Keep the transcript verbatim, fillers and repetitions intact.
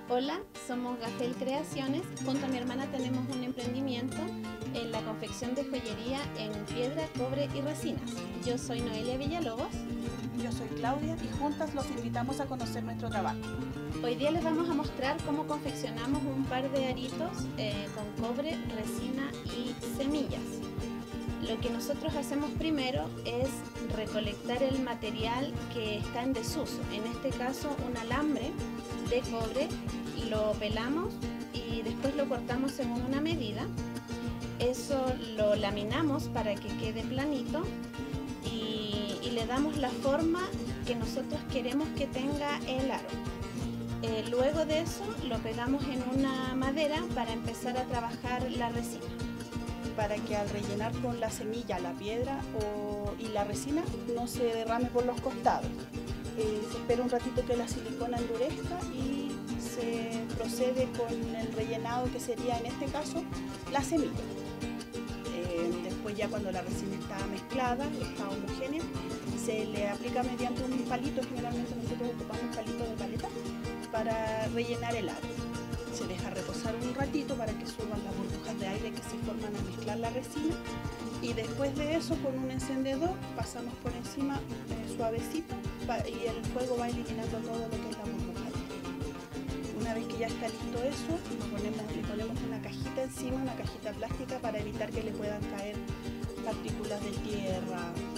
Hola, somos Gafel Creaciones. Junto a mi hermana tenemos un emprendimiento en la confección de joyería en piedra, cobre y resinas. Yo soy Noelia Villalobos. Yo soy Claudia y juntas los invitamos a conocer nuestro trabajo. Hoy día les vamos a mostrar cómo confeccionamos un par de aritos eh, con cobre, resina y semillas. Lo que nosotros hacemos primero es recolectar el material que está en desuso, en este caso un alambre de cobre, lo pelamos y después lo cortamos según una medida. Eso lo laminamos para que quede planito y, y le damos la forma que nosotros queremos que tenga el aro. Eh, luego de eso lo pegamos en una madera para empezar a trabajar la resina. Para que al rellenar con la semilla la piedra o, y la resina no se derrame por los costados. Eh, se espera un ratito que la silicona endurezca y se procede con el rellenado, que sería en este caso la semilla. Eh, después ya cuando la resina está mezclada, está homogénea, se le aplica mediante un palito. Generalmente nosotros ocupamos palito de paleta para rellenar el aro. Se deja reposar un ratito para que suban las burbujas de aire que se forman al mezclar la resina, y después de eso con un encendedor pasamos por encima eh, suavecito y el fuego va eliminando todo lo que es la burbuja de aire. Una vez que ya está listo eso, lo ponemos, le ponemos una cajita encima, una cajita plástica, para evitar que le puedan caer partículas de tierra